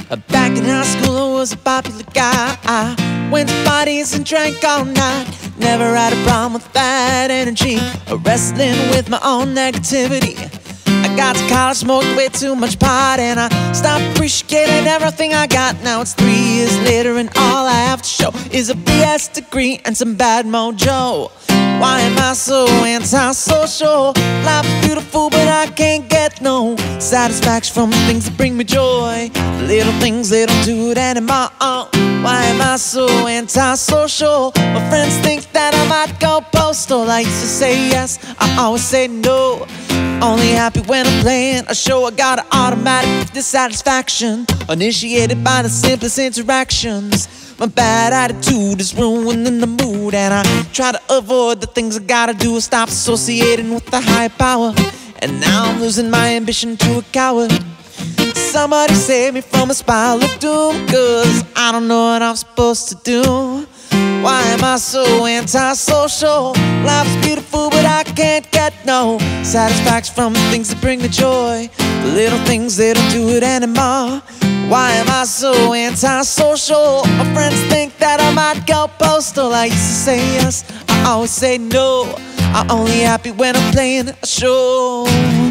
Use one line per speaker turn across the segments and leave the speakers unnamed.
Back in high school I was a popular guy. I went to parties and drank all night. Never had a problem with that energy, wrestling with my own negativity. I got to college, smoked way too much pot, and I stopped appreciating everything I got. Now it's 3 years later and all I have to show is a BS degree and some bad mojo. Why am I so antisocial? Life is beautiful but I can't get no satisfaction from the things that bring me joy. The little things, they don't do it anymore. Why am I so antisocial? My friends think that I might go postal. I used to say yes, I always say no. Only happy when I'm playing a show. I got an automatic dissatisfaction, initiated by the simplest interactions. My bad attitude is ruining the mood, and I try to avoid the things I gotta do. Stop associating with the higher power, and now I'm losing my ambition to a coward. Somebody save me from a spiral of doom, 'cause I don't know what I'm supposed to do. Why am I so antisocial? Life is beautiful but I can't get no satisfaction from the things that bring me joy. The little things, they don't do it anymore. Why am I so antisocial? My friends think that I might go postal. I used to say yes, I always say no. I'm only happy when I'm playing a show.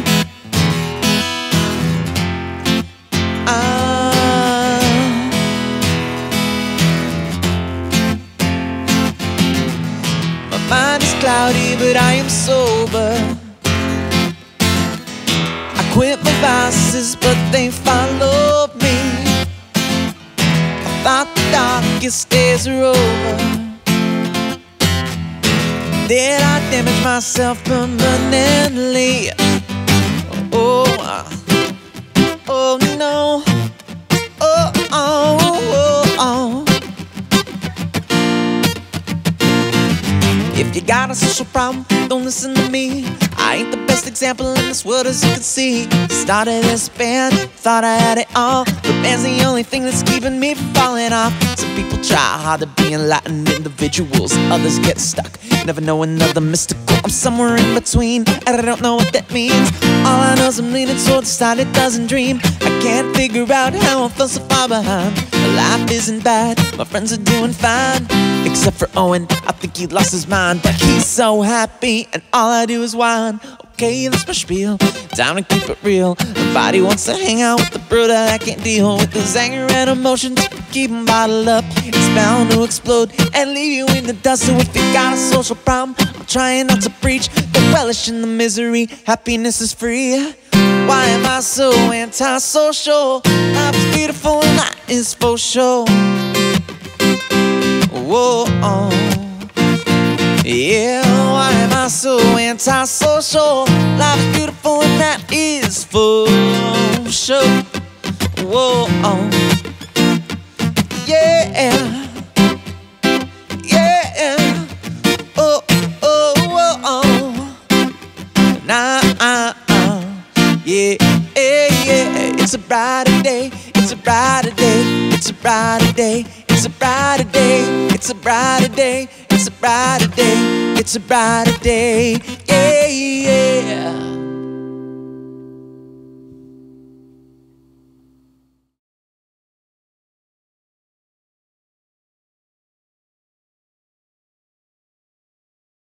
My mind is cloudy but I am sober. I quit my vices but they follow me. I thought the darkest days are over. Did I damage myself permanently? Oh no. Oh. If you got a social problem, don't listen to me. I ain't the best example in this world, as you can see. Started this band, thought I had it all, but band's the only thing that's keeping me from falling off. Some people try hard to be enlightened individuals, others get stuck, never know another mystical. I'm somewhere in between, and I don't know what that means. All I know is I'm leaning towards the side that doesn't dream. I can't figure out how I fell so far behind. Life isn't bad, my friends are doing fine, except for Owen, I think he lost his mind. But he's so happy, and all I do is whine. Okay, that's my spiel, time to keep it real. Nobody wants to hang out with the brother that can't deal with his anger and emotions. Keep him bottled up, it's bound to explode and leave you in the dust. So if you got a social problem, I'm trying not to preach, don't relish in the misery, happiness is free. Why am I so antisocial? Life is beautiful and that is for sure. Whoa, yeah, why am I so antisocial? Life is beautiful and that is for sure. Whoa, yeah, nah, yeah, it's a brighter day, it's a brighter day, it's a brighter day, it's a brighter day, it's a brighter day, it's a brighter day, it's a brighter day, yeah.